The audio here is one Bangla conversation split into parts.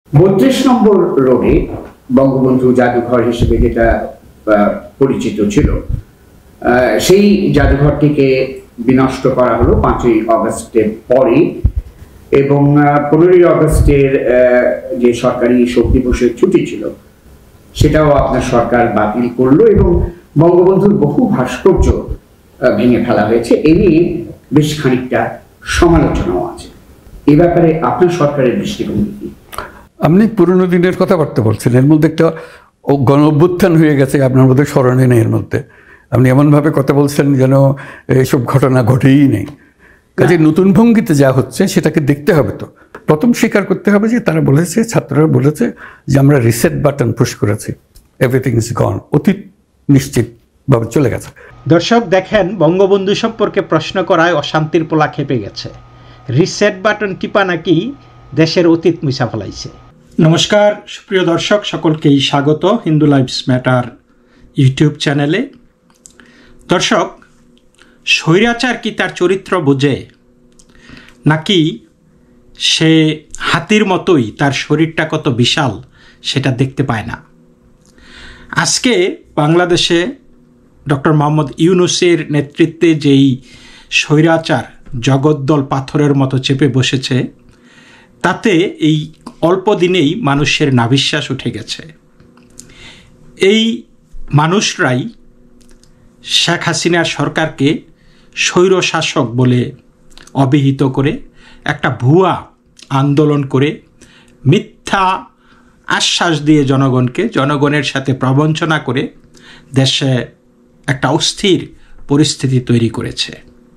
৩২ নম্বর রোডে বঙ্গবন্ধু জাদুঘর হিসেবে যেটা পরিচিত ছিল, সেই জাদুঘরটিকে বিনষ্ট করা হলো ৫ই আগস্টের পরে, এবং ১৫ই আগস্টের যে সরকারি শোক দিবসের ছুটি ছিল সেটাও আপনার সরকার বাতিল করলো, এবং বঙ্গবন্ধুর বহু ভাস্কর্য ভেঙে ফেলা হয়েছে। এ নিয়ে বেশ খানিকটা সমালোচনাও আছে। এ ব্যাপারে আপনার সরকারের দৃষ্টিভঙ্গি কি? আপনি পুরনো দিনের কথাবার্তা বলছেন, এর মধ্যে একটা গণ অভ্যুত্থান হয়ে গেছে, আপনার মধ্যে স্মরণে নেই। এর মধ্যে আপনি এমনভাবে কথা বলছেন যেন এইসব ঘটনা ঘটেই নেই। কাজে নতুন ভঙ্গিতে যা হচ্ছে সেটাকে দেখতে হবে। তো প্রথম স্বীকার করতে হবে যে তারা বলেছে, ছাত্ররা বলেছে যে আমরা রিসেট বাটন পুশ করেছি, এভরিথিং ইজ গন, অতীত নিশ্চিতভাবে চলে গেছে। দর্শক দেখেন, বঙ্গবন্ধু সম্পর্কে প্রশ্ন করায় অশান্তির পোলা খেপে গেছে। রিসেট বাটন টিপা নাকি দেশের অতীত মুছা ফেলাইছে। নমস্কার সুপ্রিয় দর্শক, সকলকেই স্বাগত হিন্দু লাইভস ম্যাটার ইউটিউব চ্যানেলে। দর্শক, স্বৈরাচার কি তার চরিত্র বোঝে, নাকি সে হাতির মতোই তার শরীরটা কত বিশাল সেটা দেখতে পায় না? আজকে বাংলাদেশে ডক্টর মোহাম্মদ ইউনূসের নেতৃত্বে যেই স্বৈরাচার জগদ্দল পাথরের মতো চেপে বসেছে, তাতে এই অল্প দিনেই মানুষের নাভিশ্বাস উঠে গেছে। এই মানুষরাই শেখ হাসিনার সরকারকে স্বৈরশাসক বলে অভিহিত করে একটা ভুয়া আন্দোলন করে মিথ্যা আশ্বাস দিয়ে জনগণের সাথে প্রবঞ্চনা করে দেশে একটা অস্থির পরিস্থিতি তৈরি করেছে।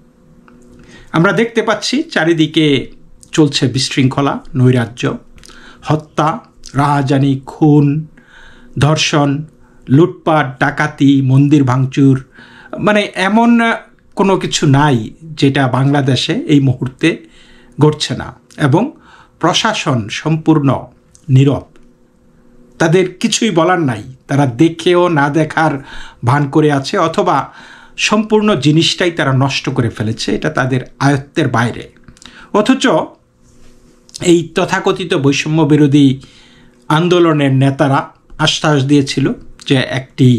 আমরা দেখতে পাচ্ছি চারিদিকে চলছে বিশৃঙ্খলা, নৈরাজ্য, হত্যা, রাহাজানি, খুন, ধর্ষণ, লুটপাট, ডাকাতি, মন্দির ভাঙচুর, মানে এমন কোনো কিছু নাই যেটা বাংলাদেশে এই মুহূর্তে ঘটছে না। এবং প্রশাসন সম্পূর্ণ নীরব, তাদের কিছুই বলার নাই। তারা দেখেও না দেখার ভান করে আছে, অথবা সম্পূর্ণ জিনিসটাই তারা নষ্ট করে ফেলেছে, এটা তাদের আয়ত্তের বাইরে। অথচ এই তথাকথিত বৈষম্য বিরোধী আন্দোলনের নেতারা আশ্বাস দিয়েছিল যে একটি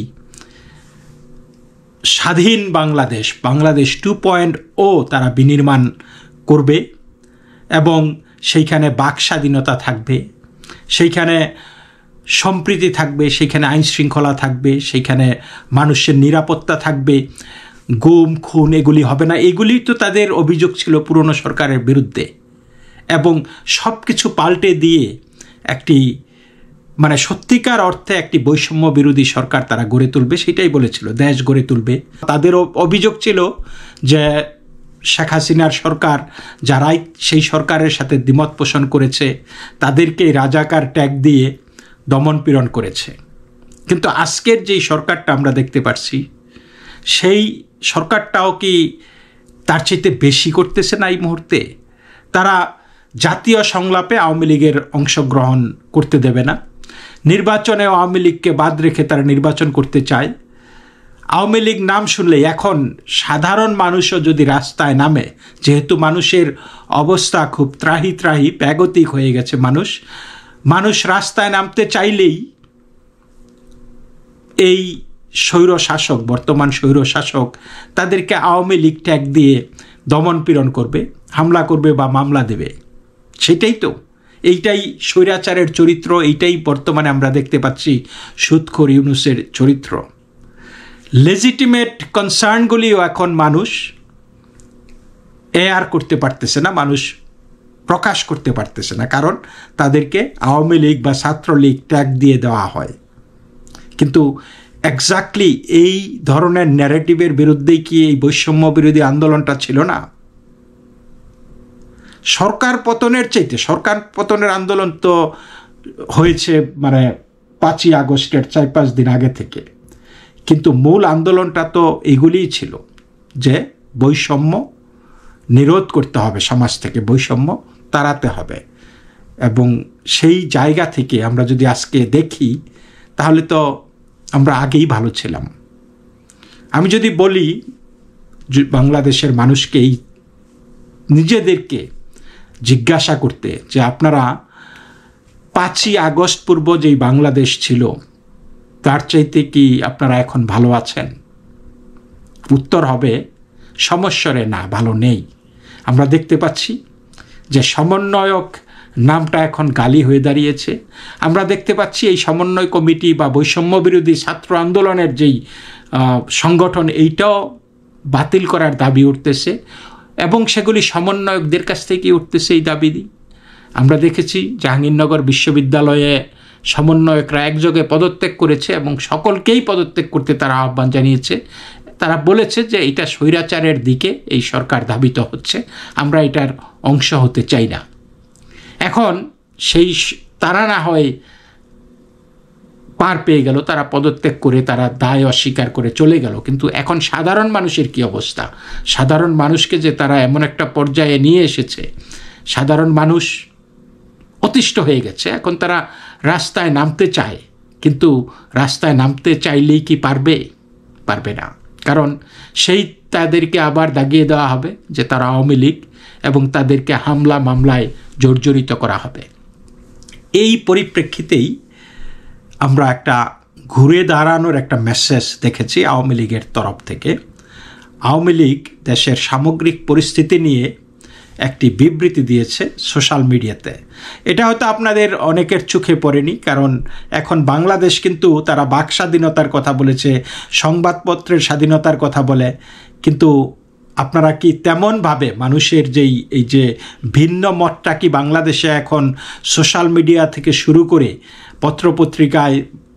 স্বাধীন বাংলাদেশ 2.0 তারা বিনির্মাণ করবে, এবং সেইখানে বাক স্বাধীনতা থাকবে, সেইখানে সম্প্রীতি থাকবে, সেইখানে আইন শৃঙ্খলা থাকবে, সেইখানে মানুষের নিরাপত্তা থাকবে, গুম খুন এগুলি হবে না। এগুলি তো তাদের অভিযোগ ছিল পুরনো সরকারের বিরুদ্ধে। এবং সব কিছু পাল্টে দিয়ে একটি মানে সত্যিকার অর্থে একটি বৈষম্য বিরোধী সরকার তারা গড়ে তুলবে, সেটাই বলেছিল, দেশ গড়ে তুলবে। তাদের অভিযোগ ছিল যে শেখ হাসিনার সরকার, যারাই সেই সরকারের সাথে দ্বিমত পোষণ করেছে তাদেরকে রাজাকার ট্যাগ দিয়ে দমন পীড়ন করেছে। কিন্তু আজকের যেই সরকারটা আমরা দেখতে পাচ্ছি, সেই সরকারটাও কি তার চাইতে বেশি করতেছে না? এই মুহূর্তে তারা জাতীয় সংলাপে আওয়ামী লীগের অংশগ্রহণ করতে দেবে না, নির্বাচনে আওয়ামী লীগকে বাদ রেখে তারা নির্বাচন করতে চায়। আওয়ামী লীগ নাম শুনলে এখন সাধারণ মানুষও যদি রাস্তায় নামে, যেহেতু মানুষের অবস্থা খুব ত্রাহি প্যাগতিক হয়ে গেছে, মানুষ রাস্তায় নামতে চাইলেই এই স্বৈরশাসক, বর্তমান স্বৈরশাসক তাদেরকে আওয়ামী লীগ ট্যাগ দিয়ে দমন পীড়ন করবে, হামলা করবে বা মামলা দেবে। সেটাই তো, এইটাই স্বৈরাচারের চরিত্র, এইটাই বর্তমানে আমরা দেখতে পাচ্ছি সুদখোর ইউনূসের চরিত্র। লেজিটিমেট কনসার্নগুলিও এখন মানুষ এয়ার করতে পারতেছে না, মানুষ প্রকাশ করতে পারতেছে না, কারণ তাদেরকে আওয়ামী লীগ বা ছাত্রলীগ ট্যাগ দিয়ে দেওয়া হয়। কিন্তু এক্স্যাক্টলি এই ধরনের ন্যারেটিভের বিরুদ্ধেই কি এই বৈষম্য বিরোধী আন্দোলনটা ছিল না? সরকার পতনের আন্দোলন তো হয়েছে মানে 5ই আগস্টের 4-5 দিন আগে থেকে, কিন্তু মূল আন্দোলনটা তো এগুলিই ছিল যে বৈষম্য নিরোধ করতে হবে, সমাজ থেকে বৈষম্য তাড়াতে হবে। এবং সেই জায়গা থেকে আমরা যদি আজকে দেখি, তাহলে তো আমরা আগেই ভালো ছিলাম। আমি যদি বলি বাংলাদেশের মানুষকে নিজেদেরকে জিজ্ঞাসা করতে যে আপনারা 5ই আগস্ট পূর্ব যেই বাংলাদেশ ছিল তার চাইতে কি আপনারা এখন ভালো আছেন? উত্তর হবে সমস্বরে না, ভালো নেই। আমরা দেখতে পাচ্ছি যে সমন্বয়ক নামটা এখন গালি হয়ে দাঁড়িয়েছে। আমরা দেখতে পাচ্ছি এই সমন্বয় কমিটি বা বৈষম্য বিরোধী ছাত্র আন্দোলনের যেই সংগঠন, এইটাও বাতিল করার দাবি উঠতেছে এবং সেগুলি সমন্বয়কদের কাছ থেকে উঠতেছে এই দাবি। আমরা দেখেছি জাহাঙ্গীরনগর বিশ্ববিদ্যালয়ে সমন্বয়করা একযোগে পদত্যাগ করেছে এবং সকলকেই পদত্যাগ করতে তারা আহ্বান জানিয়েছে। তারা বলেছে যে এটা স্বৈরাচারের দিকে এই সরকার ধাবিত হচ্ছে, আমরা এটার অংশ হতে চাই না। এখন সেই তারা না হয় পার পেয়ে গেল, তারা পদত্যাগ করে তারা দায় অস্বীকার করে চলে গেল, কিন্তু এখন সাধারণ মানুষের কি অবস্থা? সাধারণ মানুষকে যে তারা এমন একটা পর্যায়ে নিয়ে এসেছে, সাধারণ মানুষ অতিষ্ঠ হয়ে গেছে। এখন তারা রাস্তায় নামতে চায়, কিন্তু রাস্তায় নামতে চাইলেই কি পারবে? পারবে না, কারণ সেই তাদেরকে আবার দাগিয়ে দেওয়া হবে যে তারা আওয়ামী লীগ এবং তাদেরকে হামলা মামলায় জর্জরিত করা হবে। এই পরিপ্রেক্ষিতেই আমরা একটা ঘুরে দাঁড়ানোর একটা মেসেজ দেখেছি আওয়ামী লীগের তরফ থেকে। আওয়ামী লীগ দেশের সামগ্রিক পরিস্থিতি নিয়ে একটি বিবৃতি দিয়েছে সোশ্যাল মিডিয়াতে। এটা হয়তো আপনাদের অনেকের চোখে পড়েনি, কারণ এখন বাংলাদেশ কিন্তু তারা বাক স্বাধীনতার কথা বলেছে, সংবাদপত্রের স্বাধীনতার কথা বলে, কিন্তু আপনারা কি তেমনভাবে মানুষের এই যে ভিন্ন মতটা কি বাংলাদেশে এখন সোশ্যাল মিডিয়া থেকে শুরু করে পত্রপত্রিকায়,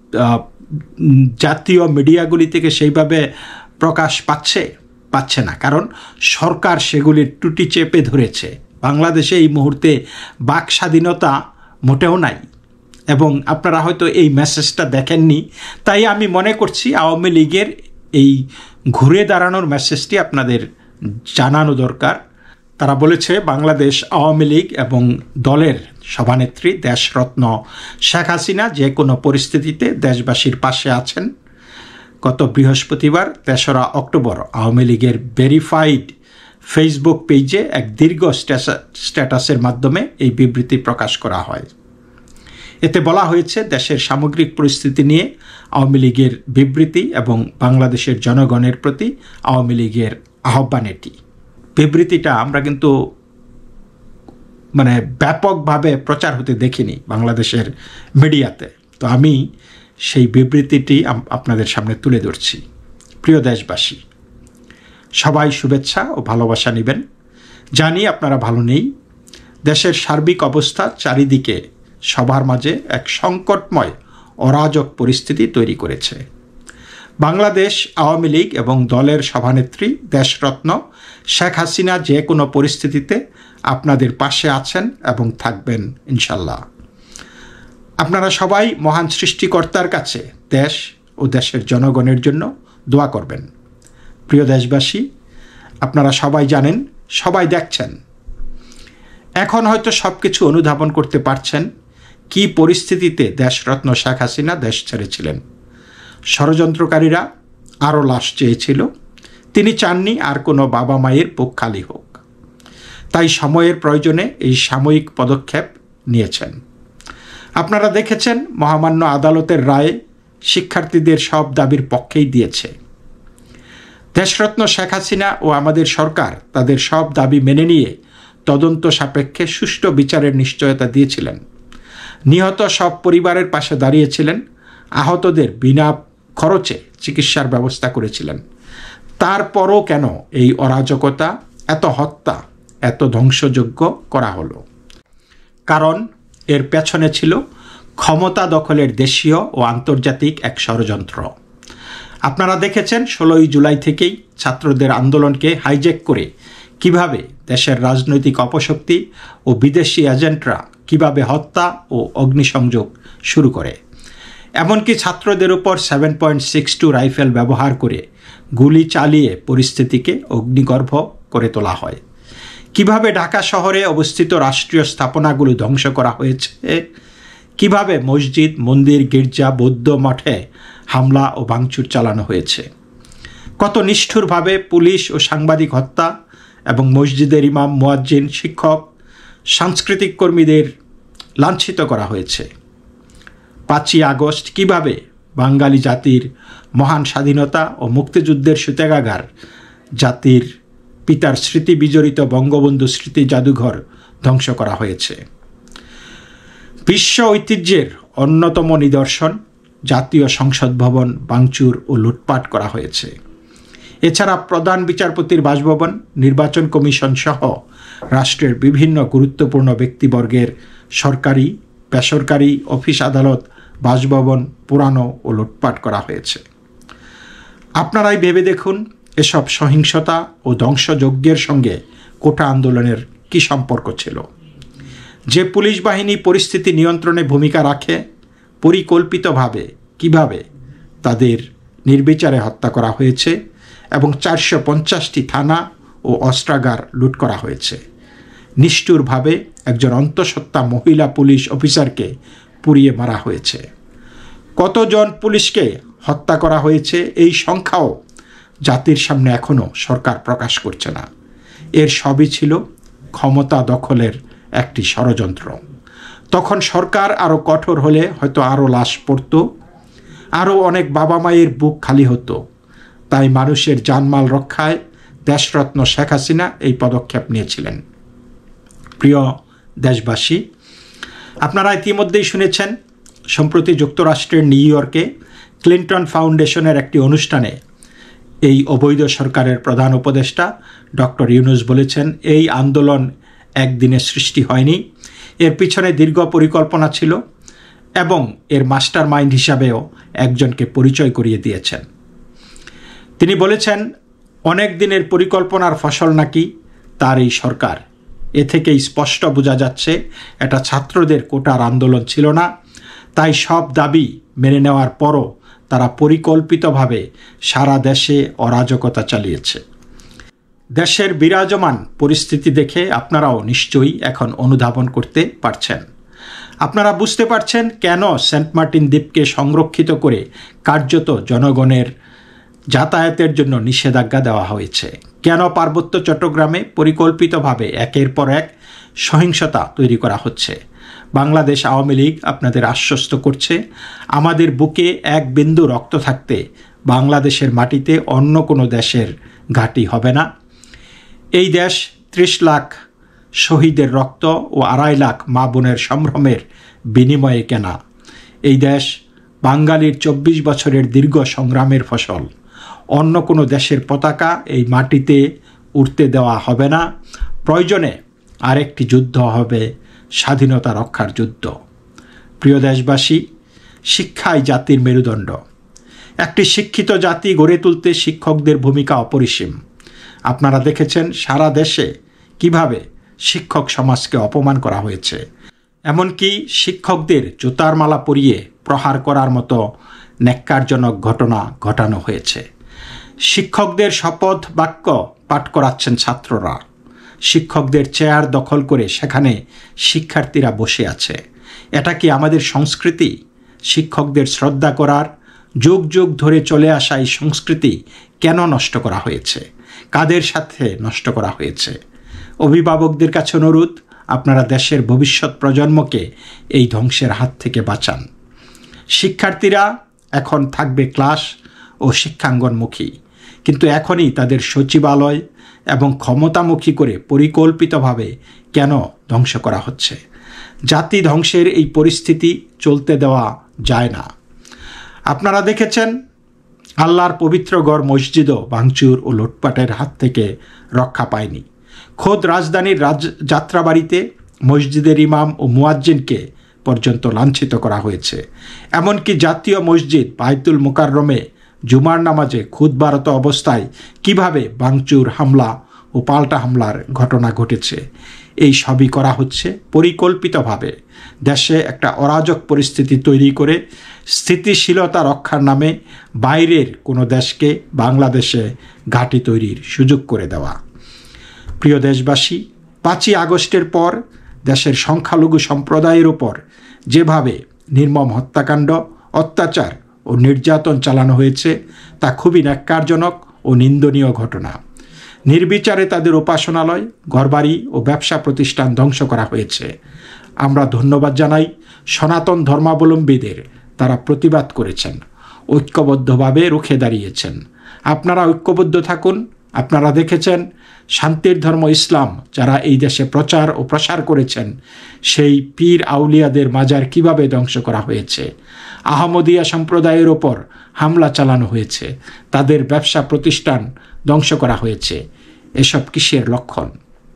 জাতীয় মিডিয়াগুলি থেকে সেইভাবে প্রকাশ পাচ্ছে না, কারণ সরকার সেগুলির টুটি চেপে ধরেছে। বাংলাদেশে এই মুহূর্তে বাক স্বাধীনতা মোটেও নাই এবং আপনারা হয়তো এই মেসেজটা দেখেননি, তাই আমি মনে করছি আওয়ামী লীগের এই ঘুরে দাঁড়ানোর মেসেজটি আপনাদের জানানো দরকার। তারা বলেছে বাংলাদেশ আওয়ামী লীগ এবং দলের সভানেত্রী দেশরত্ন শেখ হাসিনা যে কোনো পরিস্থিতিতে দেশবাসীর পাশে আছেন। গত বৃহস্পতিবার ৩রা অক্টোবর আওয়ামী লীগের ভেরিফাইড ফেসবুক পেজে এক দীর্ঘ স্ট্যাটাসের মাধ্যমে এই বিবৃতি প্রকাশ করা হয়। এতে বলা হয়েছে দেশের সামগ্রিক পরিস্থিতি নিয়ে আওয়ামী লীগের বিবৃতি এবং বাংলাদেশের জনগণের প্রতি আওয়ামী লীগের আহ্বান। এটি বিবৃতিটা আমরা কিন্তু ব্যাপকভাবে প্রচার হতে দেখিনি বাংলাদেশের মিডিয়াতে, তো আমি সেই বিবৃতিটি আপনাদের সামনে তুলে ধরছি। প্রিয় দেশবাসী, সবাই শুভেচ্ছা ও ভালোবাসা নেবেন। জানি আপনারা ভালো নেই। দেশের সার্বিক অবস্থা চারিদিকে সবার মাঝে এক সংকটময় অরাজক পরিস্থিতি তৈরি করেছে। বাংলাদেশ আওয়ামী লীগ এবং দলের সভানেত্রী দেশরত্ন শেখ হাসিনা যে কোনো পরিস্থিতিতে আপনাদের পাশে আছেন এবং থাকবেন ইনশাল্লাহ। আপনারা সবাই মহান সৃষ্টিকর্তার কাছে দেশ ও দেশের জনগণের জন্য দোয়া করবেন। প্রিয় দেশবাসী, আপনারা সবাই জানেন, সবাই দেখছেন, এখন হয়তো সব কিছু অনুধাবন করতে পারছেন কি পরিস্থিতিতে দেশরত্ন শেখ হাসিনা দেশ ছেড়েছিলেন। ষড়যন্ত্রকারীরা আরও লাশ চেয়েছিল, তিনি চাননি আর কোনো বাবা মায়ের বুক খালি হোক, তাই সময়ের প্রয়োজনে এই সাময়িক পদক্ষেপ নিয়েছেন। আপনারা দেখেছেন মহামান্য আদালতের রায়ে শিক্ষার্থীদের সব দাবির পক্ষেই দিয়েছে। দেশরত্ন শেখ হাসিনা ও আমাদের সরকার তাদের সব দাবি মেনে নিয়ে তদন্ত সাপেক্ষে সুষ্ঠু বিচারের নিশ্চয়তা দিয়েছিলেন। নিহত সব পরিবারের পাশে দাঁড়িয়েছিলেন, আহতদের বিনা খরচে চিকিৎসার ব্যবস্থা করেছিলেন। তারপরও কেন এই অরাজকতা, এত হত্যা, এত ধ্বংসযজ্ঞ করা হলো? কারণ এর পেছনে ছিল ক্ষমতা দখলের দেশীয় ও আন্তর্জাতিক এক ষড়যন্ত্র। আপনারা দেখেছেন 16ই জুলাই থেকেই ছাত্রদের আন্দোলনকে হাইজ্যাক করে কিভাবে দেশের রাজনৈতিক অপশক্তি ও বিদেশি এজেন্টরা কিভাবে হত্যা ও অগ্নিসংযোগ শুরু করে। এমনকি ছাত্রদের উপর 7.62 রাইফেল ব্যবহার করে গুলি চালিয়ে পরিস্থিতিকে অগ্নিগর্ভ করে তোলা হয়। কিভাবে ঢাকা শহরে অবস্থিত রাষ্ট্রীয় স্থাপনাগুলো ধ্বংস করা হয়েছে, কিভাবে মসজিদ, মন্দির, গির্জা, বৌদ্ধ মঠে হামলা ও ভাঙচুর চালানো হয়েছে। কত নিষ্ঠুরভাবে পুলিশ ও সাংবাদিক হত্যা এবং মসজিদের ইমাম, মুয়াজ্জিন, শিক্ষক, সাংস্কৃতিক কর্মীদের লাঞ্ছিত করা হয়েছে। 5ই আগস্ট কিভাবে বাঙালি জাতির মহান স্বাধীনতা ও মুক্তিযুদ্ধের সূতেকাগার জাতির পিতার স্মৃতি বিজড়িত বঙ্গবন্ধু স্মৃতি জাদুঘর ধ্বংস করা হয়েছে। বিশ্ব ঐতিহ্যের অন্যতম নিদর্শন জাতীয় সংসদ ভবন ভাঙচুর ও লুটপাট করা হয়েছে। এছাড়া প্রধান বিচারপতির বাসভবন, নির্বাচন কমিশন সহ রাষ্ট্রের বিভিন্ন গুরুত্বপূর্ণ ব্যক্তিবর্গের সরকারি বেসরকারি অফিস আদালত বাসভবন পোড়ানো ও লুটপাট করা হয়েছে। আপনারাই ভেবে দেখুন এসব সহিংসতা ও ধ্বংসযজ্ঞের সঙ্গে কোটা আন্দোলনের কী সম্পর্ক ছিল। যে পুলিশ বাহিনী পরিস্থিতি নিয়ন্ত্রণে ভূমিকা রাখে, পরিকল্পিতভাবে কিভাবে তাদের নির্বিচারে হত্যা করা হয়েছে এবং 450টি থানা ও অস্ত্রাগার লুট করা হয়েছে। নিষ্ঠুরভাবে একজন অন্তঃসত্ত্বা মহিলা পুলিশ অফিসারকে পুড়িয়ে মারা হয়েছে। কতজন পুলিশকে হত্যা করা হয়েছে এই সংখ্যাও জাতির সামনে এখনও সরকার প্রকাশ করছে না। এর সবই ছিল ক্ষমতা দখলের একটি ষড়যন্ত্র। তখন সরকার আরও কঠোর হলে হয়তো আরও লাশ পড়ত, আরও অনেক বাবা মায়ের বুক খালি হতো। তাই মানুষের জানমাল রক্ষায় দেশরত্ন শেখ হাসিনা এই পদক্ষেপ নিয়েছিলেন। প্রিয় দেশবাসী, আপনারা ইতিমধ্যেই শুনেছেন সম্প্রতি যুক্তরাষ্ট্রের নিউ ইয়র্কে ক্লিন্টন ফাউন্ডেশনের একটি অনুষ্ঠানে এই অবৈধ সরকারের প্রধান উপদেষ্টা ডক্টর ইউনূস বলেছেন, এই আন্দোলন একদিনে সৃষ্টি হয়নি, এর পিছনে দীর্ঘ পরিকল্পনা ছিল এবং এর মাস্টার মাইন্ড হিসাবেও একজনকে পরিচয় করিয়ে দিয়েছেন। তিনি বলেছেন, অনেক দিনের পরিকল্পনার ফসল নাকি তার এই সরকার। এ থেকেই স্পষ্ট বোঝা যাচ্ছে এটা ছাত্রদের কোটার আন্দোলন ছিল না। তাই সব দাবি মেনে নেওয়ার পরও তারা পরিকল্পিতভাবে সারা দেশে অরাজকতা চালিয়েছে। দেশের বিরাজমান পরিস্থিতি দেখে আপনারাও নিশ্চয়ই এখন অনুধাবন করতে পারছেন। আপনারা বুঝতে পারছেন কেন সেন্ট মার্টিন দ্বীপকে সংরক্ষিত করে কার্যত জনগণের যাতায়াতের জন্য নিষেধাজ্ঞা দেওয়া হয়েছে, কেন পার্বত্য চট্টগ্রামে পরিকল্পিতভাবে একের পর এক সহিংসতা তৈরি করা হচ্ছে। বাংলাদেশ আওয়ামী লীগ আপনাদের আশ্বস্ত করছে, আমাদের বুকে এক বিন্দু রক্ত থাকতে বাংলাদেশের মাটিতে অন্য কোনো দেশের ঘাঁটি হবে না। এই দেশ 30 লাখ শহীদের রক্ত ও 2.5 লাখ মা বোনের সম্ভ্রমের বিনিময়ে কেনা। এই দেশ বাঙালির 24 বছরের দীর্ঘ সংগ্রামের ফসল। অন্য কোনো দেশের পতাকা এই মাটিতে উঠতে দেওয়া হবে না। প্রয়োজনে আরেকটি যুদ্ধ হবে, স্বাধীনতা রক্ষার যুদ্ধ। প্রিয় দেশবাসী, শিক্ষাই জাতির মেরুদণ্ড। একটি শিক্ষিত জাতি গড়ে তুলতে শিক্ষকদের ভূমিকা অপরিসীম। আপনারা দেখেছেন সারা দেশে কিভাবে শিক্ষক সমাজকে অপমান করা হয়েছে, এমনকি শিক্ষকদের জুতার মালা পরিয়ে প্রহার করার মতো ন্যাক্কারজনক ঘটনা ঘটানো হয়েছে। শিক্ষকদের শপথ বাক্য পাঠ করাচ্ছেন ছাত্ররা। শিক্ষকদের চেয়ার দখল করে সেখানে শিক্ষার্থীরা বসে আছে। এটা কি আমাদের সংস্কৃতি? শিক্ষকদের শ্রদ্ধা করার যুগ যুগ ধরে চলে আসা এই সংস্কৃতি কেন নষ্ট করা হয়েছে? কাদের সাথে নষ্ট করা হয়েছে? অভিভাবকদের কাছে অনুরোধ, আপনারা দেশের ভবিষ্যৎ প্রজন্মকে এই ধ্বংসের হাত থেকে বাঁচান। শিক্ষার্থীরা এখন থাকবে ক্লাস ও শিক্ষাঙ্গনমুখী, কিন্তু এখনই তাদের সচিবালয় এবং ক্ষমতামুখী করে পরিকল্পিতভাবে কেন ধ্বংস করা হচ্ছে? জাতি ধ্বংসের এই পরিস্থিতি চলতে দেওয়া যায় না। আপনারা দেখেছেন আল্লাহর পবিত্র গড় মসজিদও ভাঙচুর ও লুটপাটের হাত থেকে রক্ষা পায়নি। খোদ রাজধানীর যাত্রাবাড়িতে মসজিদের ইমাম ও মুয়াজ্জিনকে পর্যন্ত লাঞ্ছিত করা হয়েছে। এমনকি জাতীয় মসজিদ বাইতুল মুকাররমে জুমার নামাজে খুতবারত অবস্থায় কিভাবে ভাঙচুর, হামলা ও পাল্টা হামলার ঘটনা ঘটেছে। এই সবই করা হচ্ছে পরিকল্পিতভাবে দেশে একটা অরাজক পরিস্থিতি তৈরি করে স্থিতিশীলতা রক্ষার নামে বাইরের কোনো দেশকে বাংলাদেশে ঘাঁটি তৈরির সুযোগ করে দেওয়া। প্রিয় দেশবাসী, 5ই আগস্টের পর দেশের সংখ্যালঘু সম্প্রদায়ের উপর যেভাবে নির্মম হত্যাকাণ্ড, অত্যাচার ও নির্যাতন চালানো হয়েছে তা খুবই ন্যাক্কারজনক ও নিন্দনীয় ঘটনা। নির্বিচারে তাদের উপাসনালয়, ঘরবাড়ি ও ব্যবসা প্রতিষ্ঠান ধ্বংস করা হয়েছে। আমরা ধন্যবাদ জানাই সনাতন ধর্মাবলম্বীদের, তারা প্রতিবাদ করেছেন, ঐক্যবদ্ধভাবে রুখে দাঁড়িয়েছেন। আপনারা ঐক্যবদ্ধ থাকুন। আপনারা দেখেছেন শান্তির ধর্ম ইসলাম যারা এই দেশে প্রচার ও প্রসার করেছেন, সেই পীর আউলিয়াদের মাজার কিভাবে ধ্বংস করা হয়েছে, আহমদিয়া সম্প্রদায়ের ওপর হামলা চালানো হয়েছে, তাদের ব্যবসা প্রতিষ্ঠান ধ্বংস করা হয়েছে। এসব কিসের লক্ষণ?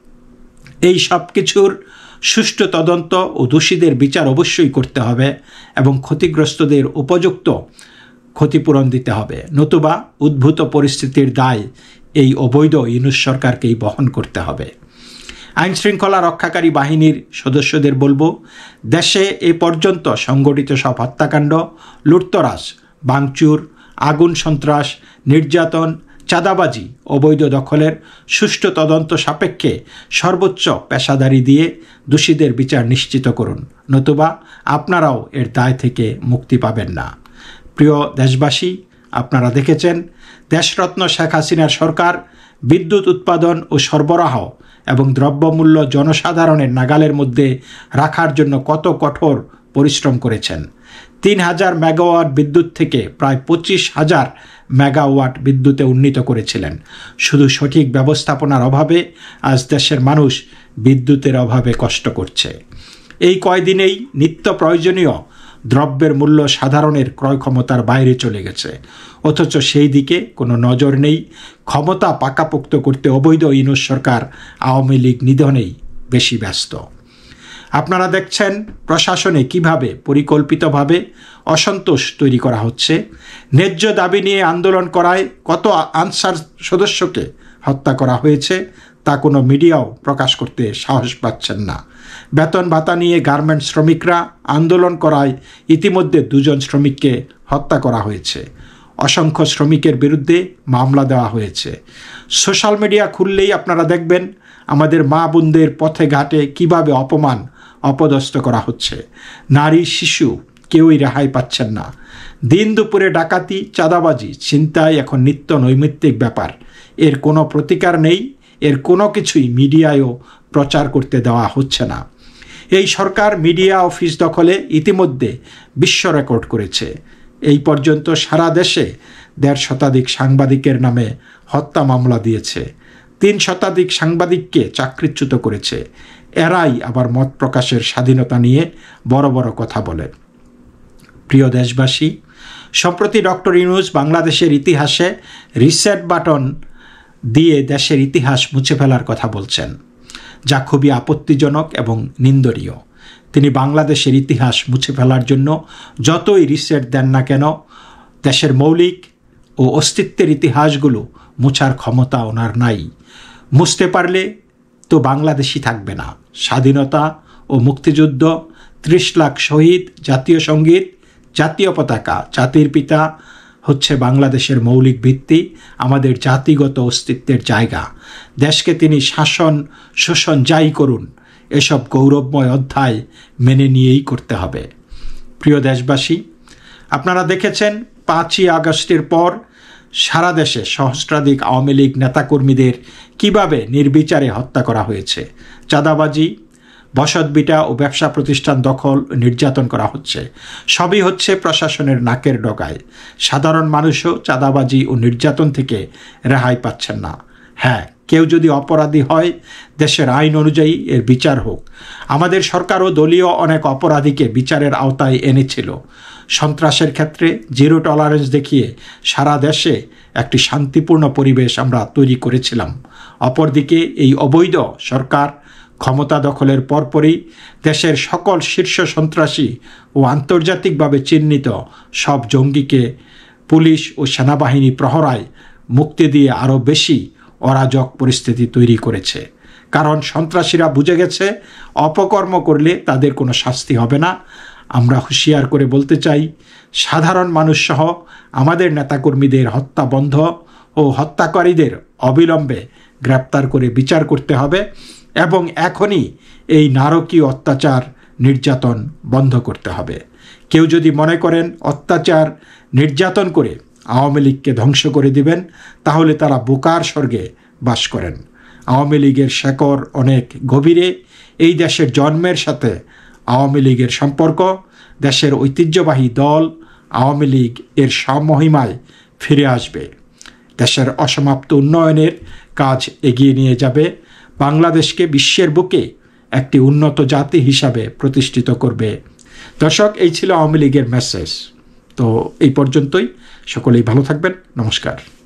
এই সব কিছুর সুষ্ঠু তদন্ত ও দোষীদের বিচার অবশ্যই করতে হবে এবং ক্ষতিগ্রস্তদের উপযুক্ত ক্ষতিপূরণ দিতে হবে, নতুবা উদ্ভূত পরিস্থিতির দায় এই অবৈধ ইউনূস সরকারকেই বহন করতে হবে। আইনশৃঙ্খলা রক্ষাকারী বাহিনীর সদস্যদের বলবো, দেশে এ পর্যন্ত সংগঠিত সব হত্যাকাণ্ড, লুটতরাজ, ভাঙচুর, আগুন সন্ত্রাস, নির্যাতন, চাঁদাবাজি, অবৈধ দখলের সুষ্ঠু তদন্ত সাপেক্ষে সর্বোচ্চ পেশাদারি দিয়ে দোষীদের বিচার নিশ্চিত করুন, নতুবা আপনারাও এর দায় থেকে মুক্তি পাবেন না। প্রিয় দেশবাসী, আপনারা দেখেছেন দেশরত্ন শেখ হাসিনার সরকার বিদ্যুৎ উৎপাদন ও সরবরাহ এবং দ্রব্যমূল্য জনসাধারণের নাগালের মধ্যে রাখার জন্য কত কঠোর পরিশ্রম করেছেন। 3000 মেগাওয়াট বিদ্যুৎ থেকে প্রায় 25,000 মেগাওয়াট বিদ্যুতে উন্নীত করেছিলেন। শুধু সঠিক ব্যবস্থাপনার অভাবে আজ দেশের মানুষ বিদ্যুতের অভাবে কষ্ট করছে। এই কয়দিনেই নিত্য প্রয়োজনীয় দ্রব্যের মূল্য সাধারণের ক্রয় ক্ষমতার বাইরে চলে গেছে, অথচ সেই দিকে কোনো নজর নেই। ক্ষমতা পাকাপোক্ত করতে অবৈধ ইউনূস সরকার আওয়ামী লীগ নিধনেই বেশি ব্যস্ত। আপনারা দেখছেন প্রশাসনে কিভাবে পরিকল্পিতভাবে অসন্তোষ তৈরি করা হচ্ছে। ন্যায্য দাবি নিয়ে আন্দোলন করায় কত আনসার সদস্যকে হত্যা করা হয়েছে তা কোনো মিডিয়াও প্রকাশ করতে সাহস পাচ্ছেন না। বেতন ভাতা নিয়ে গার্মেন্টস শ্রমিকরা আন্দোলন করায় ইতিমধ্যে 2 জন শ্রমিককে হত্যা করা হয়েছে। অসংখ্য শ্রমিকের বিরুদ্ধে মামলা দেওয়া হয়েছে। সোশ্যাল মিডিয়া খুললেই আপনারা দেখবেন আমাদের মা বোনদের পথে ঘাটে কিভাবে অপমান অপদস্থ করা হচ্ছে। নারী শিশু কেউই রেহাই পাচ্ছেন না। দিন দুপুরে ডাকাতি, চাঁদাবাজি, ছিনতাই এখন নিত্য নৈমিত্তিক ব্যাপার। এর কোনো প্রতিকার নেই, এর কোনো কিছুই মিডিয়ায়ও প্রচার করতে দেওয়া হচ্ছে না। এই সরকার মিডিয়া অফিস দখলে ইতিমধ্যে বিশ্ব রেকর্ড করেছে। এই পর্যন্ত সারা দেশে 1.5 শতাধিক সাংবাদিকের নামে হত্যা মামলা দিয়েছে। 3 শতাধিক সাংবাদিককে চাকরিচ্যুত করেছে। এরাই আবার মত প্রকাশের স্বাধীনতা নিয়ে বড় বড় কথা বলে। প্রিয় দেশবাসী, সম্প্রতি ডক্টর ইউনূস বাংলাদেশের ইতিহাসে রিসেট বাটন দিয়ে দেশের ইতিহাস মুছে ফেলার কথা বলছেন, যা খুবই আপত্তিজনক এবং নিন্দনীয়। তিনি বাংলাদেশের ইতিহাস মুছে ফেলার জন্য যতই রিসেট দেন না কেন, দেশের মৌলিক ও অস্তিত্বের ইতিহাসগুলো মুছার ক্ষমতা ওনার নাই। মুছতে পারলে তো বাংলাদেশই থাকবে না। স্বাধীনতা ও মুক্তিযুদ্ধ, 30 লাখ শহীদ, জাতীয় সঙ্গীত, জাতীয় পতাকা, জাতির পিতা হচ্ছে বাংলাদেশের মৌলিক ভিত্তি, আমাদের জাতিগত অস্তিত্বের জায়গা। দেশকে তিনি শাসন শোষণ যাই করুন, এসব গৌরবময় অধ্যায় মেনে নিয়েই করতে হবে। প্রিয় দেশবাসী, আপনারা দেখেছেন 5ই আগস্টের পর সারা দেশে সহস্রাধিক আওয়ামী লীগ নেতাকর্মীদের কিভাবে নির্বিচারে হত্যা করা হয়েছে। চাঁদাবাজি, বসতভিটা ও ব্যবসা প্রতিষ্ঠান দখল, নির্যাতন করা হচ্ছে। সবই হচ্ছে প্রশাসনের নাকের ডগায়। সাধারণ মানুষও চাঁদাবাজি ও নির্যাতন থেকে রেহাই পাচ্ছেন না। হ্যাঁ, কেউ যদি অপরাধী হয়, দেশের আইন অনুযায়ী এর বিচার হোক। আমাদের সরকারও দলীয় অনেক অপরাধীকে বিচারের আওতায় এনেছিল। সন্ত্রাসের ক্ষেত্রে 0 টলারেন্স দেখিয়ে সারা দেশে একটি শান্তিপূর্ণ পরিবেশ আমরা তৈরি করেছিলাম। অপরদিকে এই অবৈধ সরকার ক্ষমতা দখলের পরপরই দেশের সকল শীর্ষ সন্ত্রাসী ও আন্তর্জাতিকভাবে চিহ্নিত সব জঙ্গিকে পুলিশ ও সেনাবাহিনী প্রহরায় মুক্তি দিয়ে আরও বেশি অরাজক পরিস্থিতি তৈরি করেছে। কারণ সন্ত্রাসীরা বুঝে গেছে অপকর্ম করলে তাদের কোনো শাস্তি হবে না। আমরা হুঁশিয়ার করে বলতে চাই, সাধারণ মানুষ সহ আমাদের নেতাকর্মীদের হত্যা বন্ধ ও হত্যাকারীদের অবিলম্বে গ্রেপ্তার করে বিচার করতে হবে এবং এখনই এই নারকীয় অত্যাচার নির্যাতন বন্ধ করতে হবে। কেউ যদি মনে করেন অত্যাচার নির্যাতন করে আওয়ামী লীগকে ধ্বংস করে দিবেন, তাহলে তারা বোকার স্বর্গে বাস করেন। আওয়ামী লীগের শেকড় অনেক গভীরে। এই দেশের জন্মের সাথে আওয়ামী লীগের সম্পর্ক, দেশের ঐতিহ্যবাহী দল আওয়ামী লীগ এর স্বমহিমায় ফিরে আসবে, দেশের অসমাপ্ত উন্নয়নের কাজ এগিয়ে নিয়ে যাবে, বাংলাদেশকে বিশ্বের বুকে একটি উন্নত জাতি হিসাবে প্রতিষ্ঠিত করবে। দর্শক, এই ছিল আওয়ামী লীগের মেসেজ। তো এই পর্যন্তই, সকলেই ভালো থাকবেন। নমস্কার।